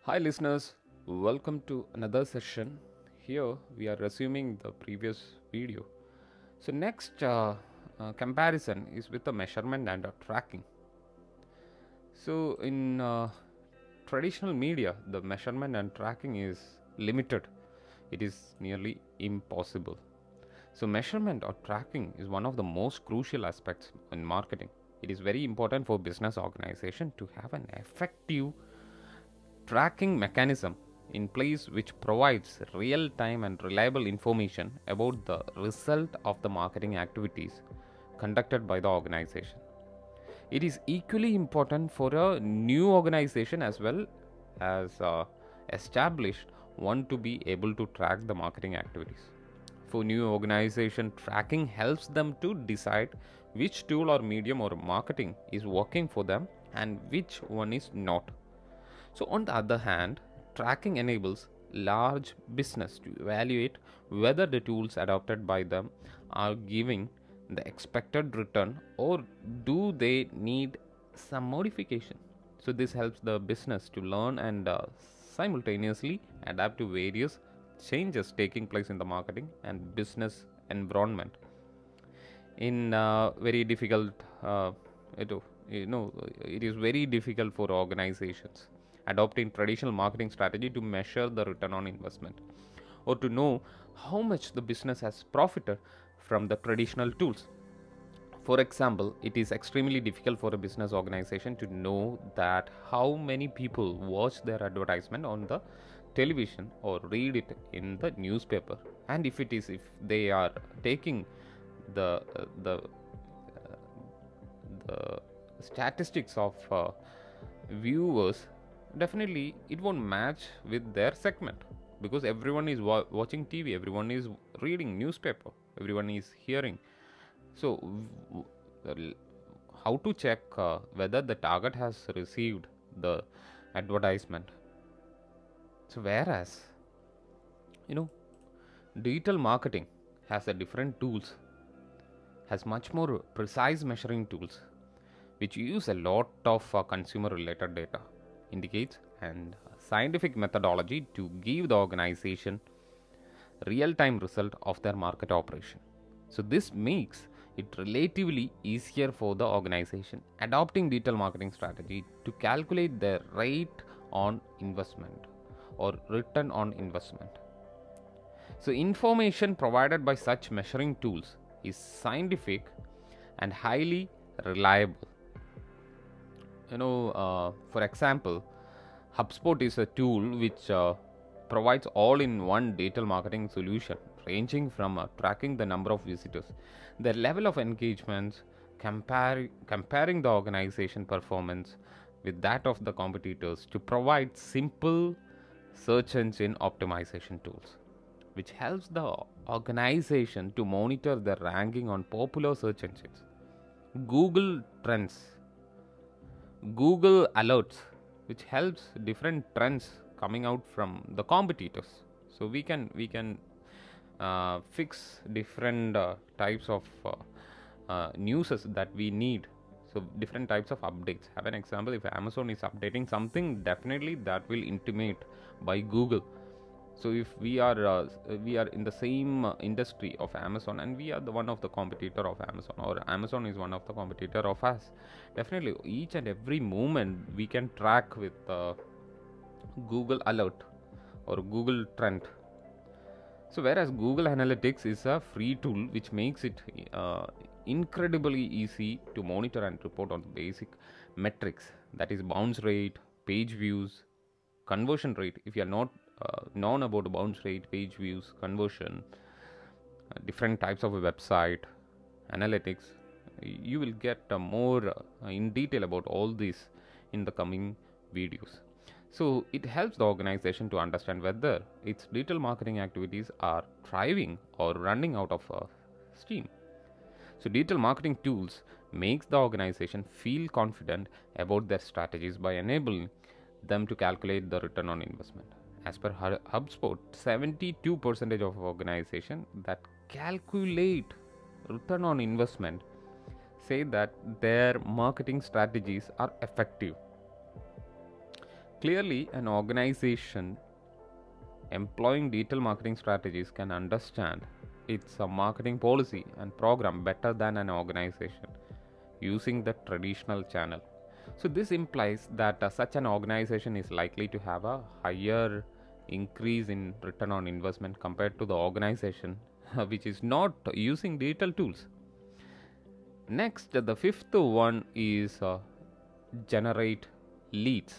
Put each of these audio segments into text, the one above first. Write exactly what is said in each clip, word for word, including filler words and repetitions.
Hi, listeners. Welcome to another session. Here we are resuming the previous video. So, next uh, uh, comparison is with the measurement and uh, tracking. So, in uh, traditional media, the measurement and tracking is limited, it is nearly impossible. So, measurement or tracking is one of the most crucial aspects in marketing. It is very important for business organization to have an effective tracking mechanism in place which provides real time and reliable information about the result of the marketing activities conducted by the organization. It is equally important for a new organization as well as uh, established one to be able to track the marketing activities. For new organization, tracking helps them to decide which tool or medium or marketing is working for them and which one is not. So, on the other hand, tracking enables large business to evaluate whether the tools adopted by them are giving the expected return or do they need some modification. So, this helps the business to learn and uh, simultaneously adapt to various changes taking place in the marketing and business environment in uh, very difficult uh, it, you know it is very difficult for organizations adopting traditional marketing strategy to measure the return on investment or to know how much the business has profited from the traditional tools. For example, it is extremely difficult for a business organization to know that how many people watch their advertisement on the television or read it in the newspaper, and if it is if they are taking the uh, the uh, the statistics of uh, viewers, definitely it won't match with their segment because everyone is wa- watching T V, everyone is reading newspaper, everyone is hearing. So, w- w- how to check uh, whether the target has received the advertisement? So, whereas you know, digital marketing has a different tools, has much more precise measuring tools, which use a lot of uh, consumer related data, indicates and scientific methodology to give the organization real time result of their market operation. So, this makes it relatively easier for the organization adopting digital marketing strategy to calculate their rate on investment or return on investment. So, information provided by such measuring tools is scientific and highly reliable. You know, uh, for example, HubSpot is a tool which uh, provides all in one digital marketing solution ranging from uh, tracking the number of visitors, the level of engagements, compare, comparing the organization performance with that of the competitors to provide simple search engine optimization tools, which helps the organization to monitor their ranking on popular search engines. Google Trends, Google Alerts, which helps different trends coming out from the competitors. So we can we can uh, fix different uh, types of uh, uh, newses that we need. So different types of updates. Have an example: if Amazon is updating something, definitely that will intimate by Google. So if we are uh, we are in the same uh, industry of Amazon and we are the one of the competitor of Amazon, or Amazon is one of the competitor of us, definitely each and every movement we can track with uh, Google Alert or Google Trend. So whereas Google Analytics is a free tool which makes it uh, incredibly easy to monitor and report on the basic metrics, that is bounce rate, page views, conversion rate. If you are not uh, known about bounce rate, page views, conversion, uh, different types of a website analytics, you will get uh, more uh, in detail about all this in the coming videos. So it helps the organization to understand whether its digital marketing activities are thriving or running out of uh, steam. So digital marketing tools makes the organization feel confident about their strategies by enabling them to calculate the return on investment. As per HubSpot, seventy-two percent of organizations that calculate return on investment say that their marketing strategies are effective. clearly, an organization employing digital marketing strategies can understand its uh, marketing policy and program better than an organization using the traditional channel. So, this implies that uh, such an organization is likely to have a higher increase in return on investment compared to the organization which is not using digital tools. Next, the fifth one is uh, generate leads.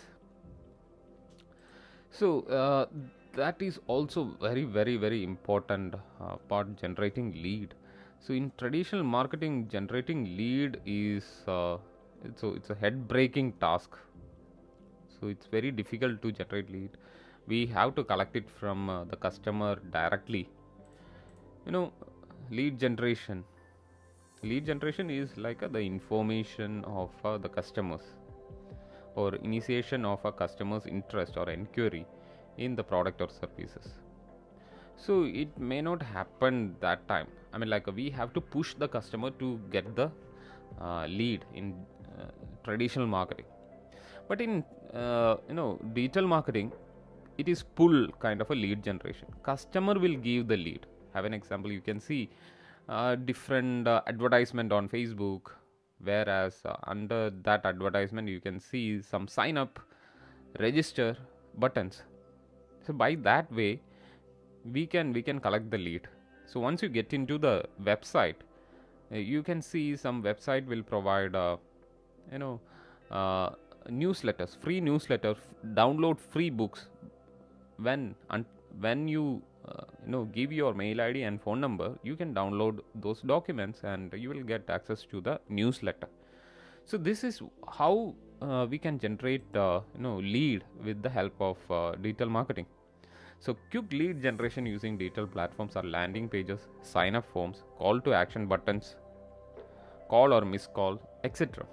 So, uh, that is also very, very, very important uh, part, generating lead. So, in traditional marketing, generating lead is uh, so it's a head breaking task. So, it's very difficult to generate lead. We have to collect it from uh, the customer directly. You know, lead generation. Lead generation is like uh, the information of uh, the customers or initiation of a customer's interest or inquiry in the product or services. So it may not happen that time. I mean, like we have to push the customer to get the uh, lead in uh, traditional marketing. But in uh, you know digital marketing, it is pull kind of a lead generation. Customer will give the lead. Have an example. You can see uh, different uh, advertisement on Facebook, whereas uh, under that advertisement you can see some sign up, register buttons. So by that way we can we can collect the lead. So once you get into the website, uh, you can see some website will provide uh, you know uh, newsletters, free newsletters, download free books. When un- when you uh, you know give your mail I D and phone number, you can download those documents and you will get access to the newsletter. So this is how uh, we can generate uh, you know lead with the help of uh, digital marketing. So quick lead generation using digital platforms are landing pages, sign up forms, call to action buttons, call or miss call, et cetera.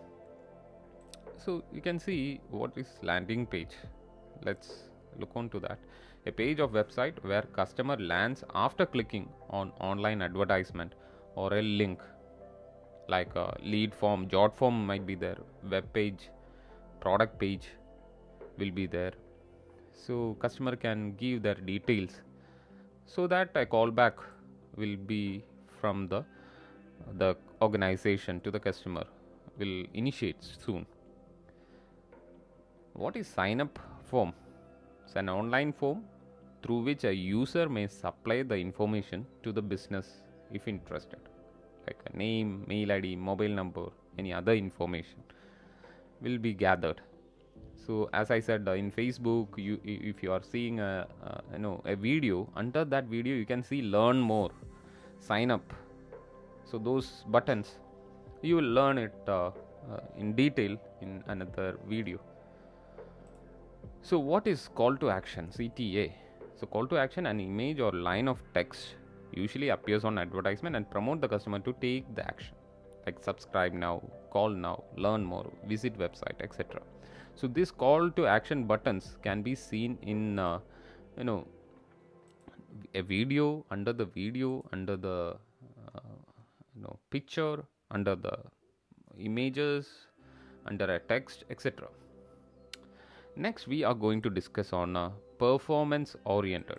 So you can see what is landing page. Let's look on to that. A page of website where customer lands after clicking on online advertisement or a link, like a lead form, jot form might be there, web page, product page will be there. So customer can give their details so that a callback will be from the the organization to the customer will initiate soon. What is sign up form? It's an online form through which a user may supply the information to the business if interested, like a name, mail I D, mobile number, any other information will be gathered. So as I said, uh, in Facebook, you if you are seeing a, a you know a video, under that video you can see learn more, sign up. So those buttons you will learn it uh, uh, in detail in another video. So what is call to action, C T A? So call to action, an image or line of text usually appears on advertisement and promote the customer to take the action, like subscribe now, call now, learn more, visit website, et cetera. So this call to action buttons can be seen in uh, you know a video, under the video, under the uh, you know picture, under the images, under a text, et cetera. Next, we are going to discuss on uh, performance oriented.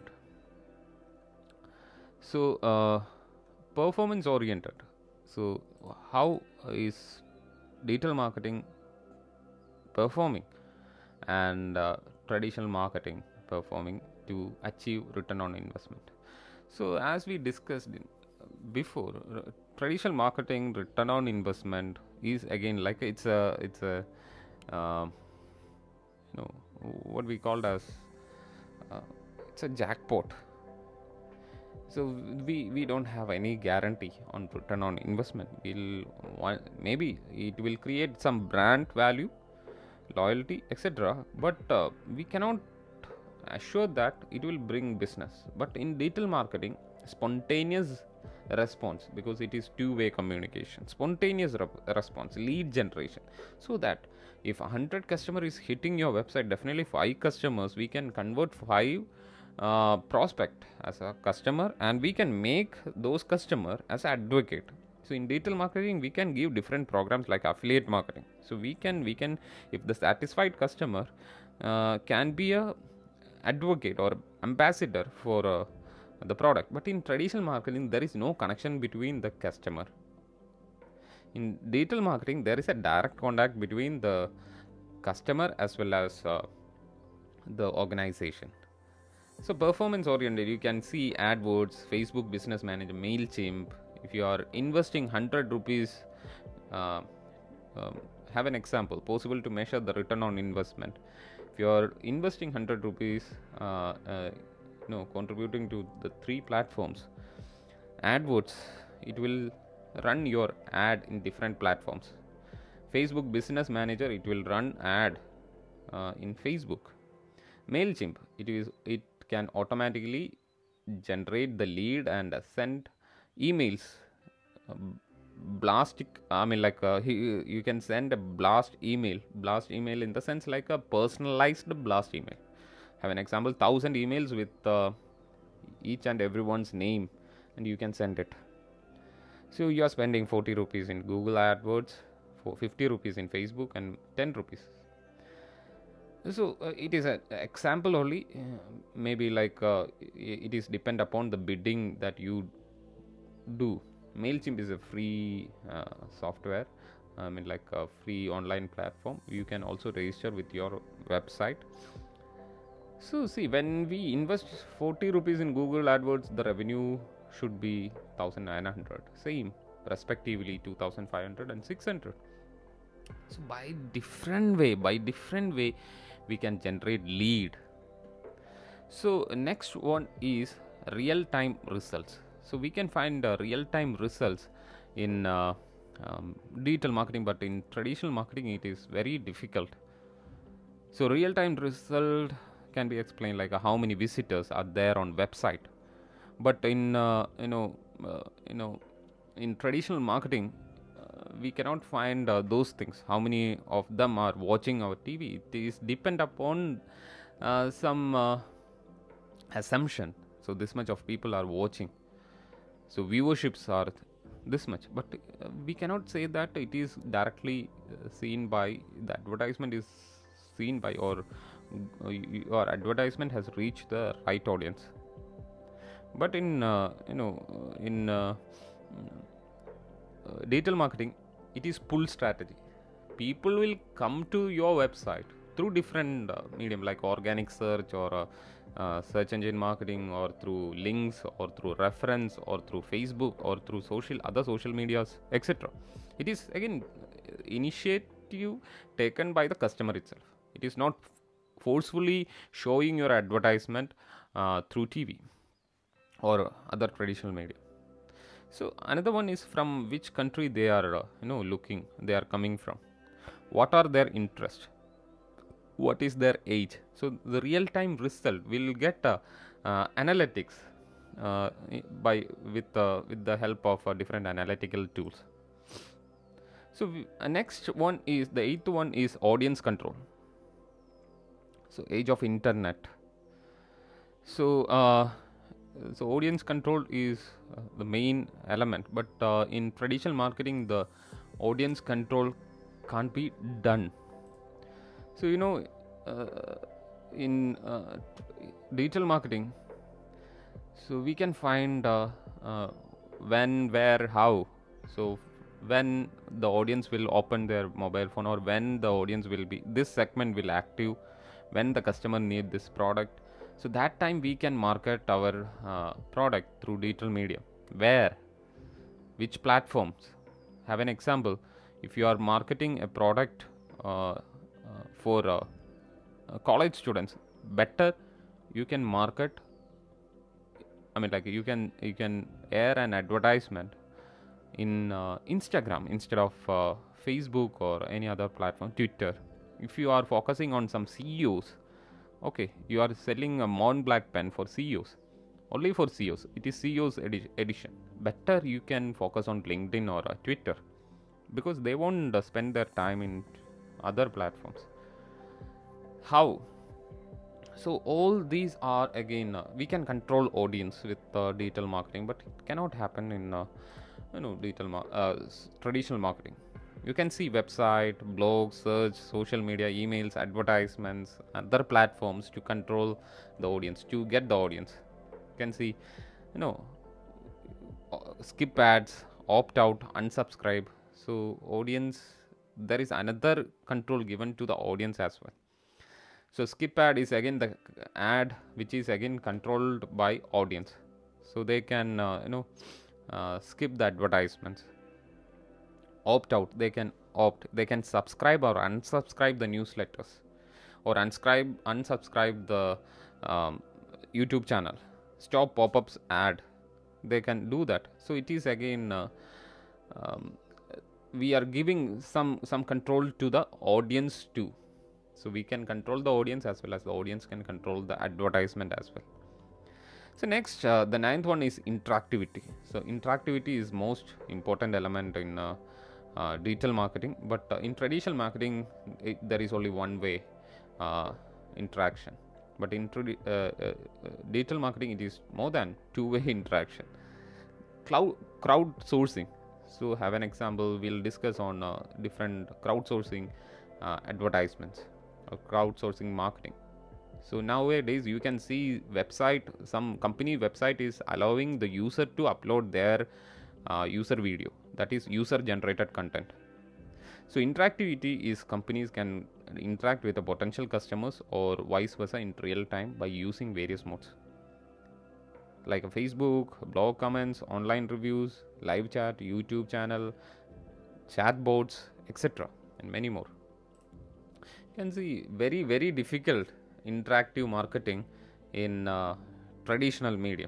So, uh, performance oriented. So, how is digital marketing performing and uh, traditional marketing performing to achieve return on investment? So, as we discussed in, before, uh, traditional marketing return on investment is again like it's a it's a uh, you know what we called as uh, it's a jackpot. So we we don't have any guarantee on return on investment. We'll want, maybe it will create some brand value, loyalty, et cetera. But uh, we cannot assure that it will bring business. But in digital marketing, spontaneous response, because it is two-way communication, spontaneous re- response, lead generation, so that if one hundred customer is hitting your website, definitely five customers we can convert five uh, prospect as a customer, and we can make those customer as advocate. So in digital marketing we can give different programs like affiliate marketing. So we can we can if the satisfied customer uh, can be a advocate or ambassador for uh, the product, but in traditional marketing there is no connection between the customer. In digital marketing there is a direct contact between the customer as well as uh, the organization. So performance oriented, you can see AdWords, Facebook Business Manager, MailChimp. If you are investing one hundred rupees, uh, um, have an example possible to measure the return on investment. If you are investing one hundred rupees, uh, uh, you know, contributing to the three platforms, AdWords, it will run your ad in different platforms. Facebook Business Manager, it will run ad uh, in Facebook. MailChimp, it is it can automatically generate the lead and uh, send emails. Um, blastic, I mean, like uh, he, you can send a blast email. Blast email in the sense like a personalized blast email. Have an example: thousand emails with uh, each and everyone's name, and you can send it. So you are spending forty rupees in Google AdWords, for fifty rupees in Facebook, and ten rupees. So uh, it is an example only. Uh, maybe like uh, it is depend upon the bidding that you do. MailChimp is a free uh, software. I mean, like a free online platform. You can also register with your website. So see, when we invest forty rupees in Google AdWords, the revenue should be one thousand nine hundred. Same, respectively two thousand five hundred and six hundred. So by different way, by different way, we can generate lead. So next one is real-time results. So we can find uh, real-time results in uh, um, digital marketing, but in traditional marketing it is very difficult. So real-time result can be explained like uh, how many visitors are there on website, but in uh, you know uh, you know in traditional marketing uh, we cannot find uh, those things. How many of them are watching our T V? It is depend upon uh, some uh, assumption. So this much of people are watching. So viewerships are this much, but uh, we cannot say that it is directly uh, seen by the advertisement is seen by or uh, your advertisement has reached the right audience. But in uh, you know uh, in uh, uh, digital marketing, it is pull strategy. People will come to your website through different uh, medium like organic search or uh, uh, search engine marketing, or through links, or through reference, or through Facebook, or through social other social medias, etc. It is again initiative taken by the customer itself. It is not forcefully showing your advertisement uh, through T V or other traditional media. So another one is from which country they are uh, you know looking, they are coming from, what are their interests, what is their age. So the real time result will get uh, uh, analytics uh, by with uh, with the help of uh, different analytical tools. So we, uh, next one is the eighth one is audience control. So age of internet. So uh, so audience control is uh, the main element, but uh, in traditional marketing the audience control can't be done. So you know uh, in uh, digital marketing, so we can find uh, uh, when, where, how. So when the audience will open their mobile phone, or when the audience will be, this segment will active, when the customer need this product. So that time we can market our uh, product through digital media. Where, which platforms. Have an example: if you are marketing a product uh, uh, for uh, uh, college students, better you can market, I mean like you can you can air an advertisement in uh, Instagram instead of uh, Facebook or any other platform, Twitter. If you are focusing on some C E Os, okay, you are selling a Mont Blanc pen for C E Os, only for C E Os, it is C E Os edi- edition. Better you can focus on LinkedIn or uh, Twitter, because they won't uh, spend their time in other platforms. How? So all these are again uh, we can control audience with uh, digital marketing, but it cannot happen in uh, you know digital mar- uh, traditional marketing. You can see website, blog, search, social media, emails, advertisements, other platforms to control the audience, to get the audience. You can see, you know, uh, skip ads, opt out, unsubscribe. So audience, there is another control given to the audience as well. So skip ad is again the ad which is again controlled by audience. So they can uh, you know uh, skip the advertisements. Opt out, they can opt, they can subscribe or unsubscribe the newsletters, or unscribe unsubscribe the um, YouTube channel. Stop pop-ups ad, they can do that. So it is again uh, um, we are giving some some control to the audience too. So we can control the audience as well as the audience can control the advertisement as well. So next, uh, the ninth one is interactivity. So interactivity is most important element in uh, uh, digital marketing, but uh, in traditional marketing it, there is only one way uh, interaction, but in tradi- uh, uh, digital marketing it is more than two way interaction. Cloud crowdsourcing. So have an example, we'll discuss on uh, different crowdsourcing uh, advertisements or crowdsourcing marketing. So nowadays you can see website, some company website is allowing the user to upload their uh, user video, that is user generated content. So interactivity is companies can interact with the potential customers or vice versa in real time by using various modes like a Facebook, blog comments, online reviews, live chat, YouTube channel, chatbots, et cetera, and many more. You can see very very difficult interactive marketing in uh, traditional medium.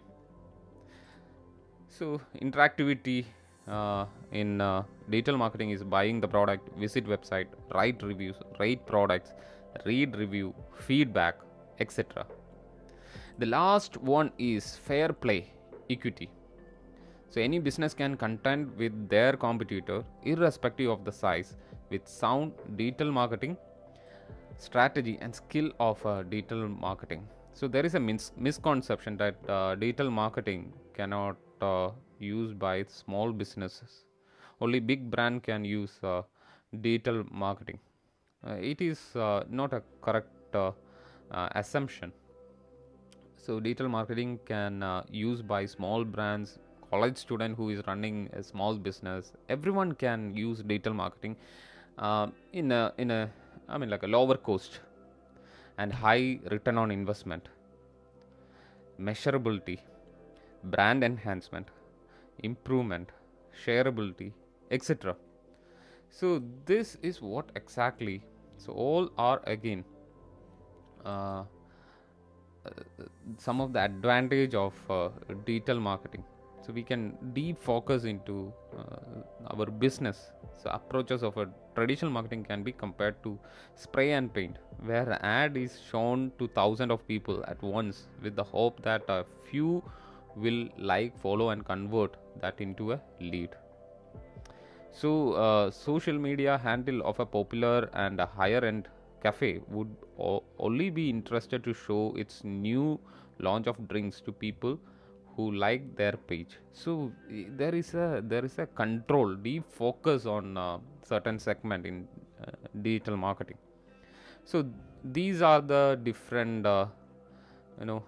So interactivity uh, in uh, digital marketing is buying the product, visit website, write reviews, rate products, read review, feedback, et cetera. The last one is fair play, equity. So any business can contend with their competitor irrespective of the size with sound digital marketing strategy and skill of uh, digital marketing. So there is a mis- misconception that uh, digital marketing cannot uh, used by small businesses. Only big brand can use uh, digital marketing. Uh, it is uh, not a correct uh, uh, assumption. So digital marketing can uh, use by small brands, college student who is running a small business. Everyone can use digital marketing uh, in a in a I mean like a lower cost and high return on investment, measurability, brand enhancement, improvement, shareability, et cetera. So this is what exactly. So all are again uh, uh, some of the advantage of uh, digital marketing. So we can deep focus into uh, our business. So approaches of a traditional marketing can be compared to spray and paint, where an ad is shown to thousands of people at once with the hope that a few will like, follow, and convert that into a lead. So, uh, social media handle of a popular and a higher end cafe would o- only be interested to show its new launch of drinks to people who like their page. So i- there is a there is a control, deep focus on uh, certain segment in uh, digital marketing. So these are the different uh, you know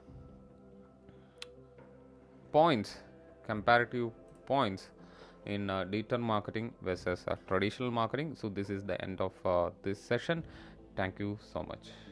points, comparative points in uh, digital marketing versus uh, traditional marketing. So this is the end of uh, this session. Thank you so much.